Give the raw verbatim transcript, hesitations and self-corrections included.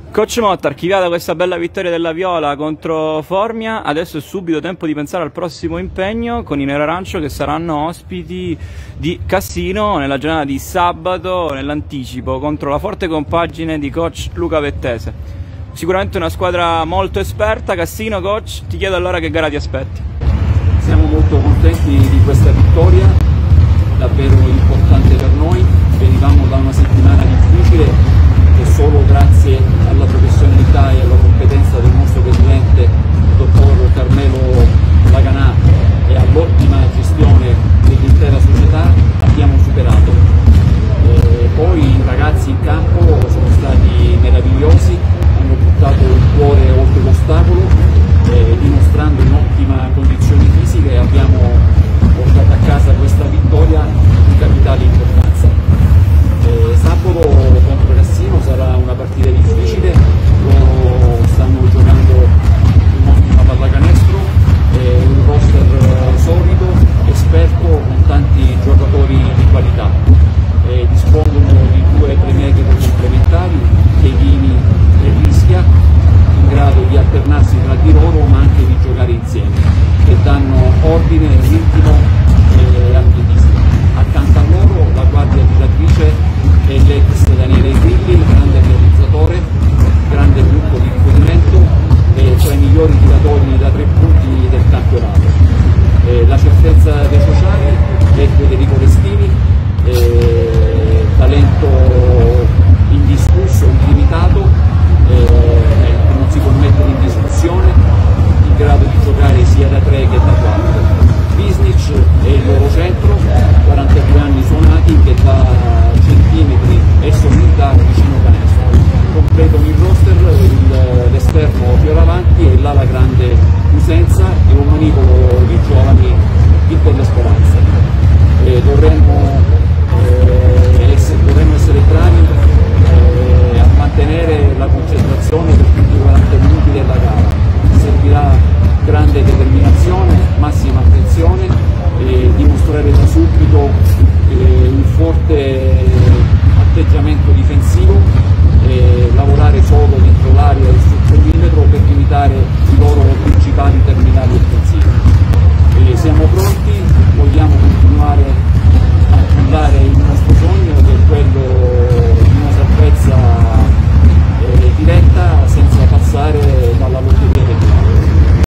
Coach Motta, archiviata questa bella vittoria della Viola contro Formia, adesso è subito tempo di pensare al prossimo impegno con i Nerarancio che saranno ospiti di Cassino nella giornata di sabato nell'anticipo contro la forte compagine di coach Luca Vettese. Sicuramente una squadra molto esperta. Cassino, coach, ti chiedo allora che gara ti aspetti. Siamo molto contenti di questa vittoria, davvero importante per noi. Venivamo da una settimana difficile e solo grazie alla professionalità e alla competenza del nostro presidente, il dottor Carmelo Laganà, e all'ottima gestione dell'intera società abbiamo superato. E poi i ragazzi in campo sono stati meravigliosi, hanno buttato il cuore oltre l'ostacolo, eh, dimostrando un'ottima condizione fisica, e abbiamo portato a casa questa vittoria di capitale importanza. Eh, sabato contro Cassino sarà una partita difficile, loro stanno giocando un'ottima pallacanestro, eh, un roster solido, esperto, con tanti giocatori di qualità. Eh, dispongono di due playmaker complementari, Chiellini e Rischia, in grado di alternarsi tra di loro ma anche di giocare insieme, che danno ordine, ritmo e atletismo. Accanto a loro la guardia tiratrice e l'ex Daniele Grilli, grande realizzatore, grande gruppo di riferimento e tra i migliori tiratori da tre punti del campionato. Eh, la certezza dei sociali è Federico Restini, eh, talento indiscusso, illimitato, eh, che non si può mettere in discussione, in grado di giocare sia da tre che da quattro. Visnic è il loro centro, quarantadue anni suonati, che da centimetri e sommità vicino canestro. Completano il roster l'esterno Fioravanti e l'ala grande Usenza e un manipolo di giovani di belle speranze. E dovremmo, eh, essere, dovremmo essere bravi eh, a mantenere la concentrazione per tutti i quaranta minuti della gara. Servirà grande determinazione, massima attenzione e dimostrare da subito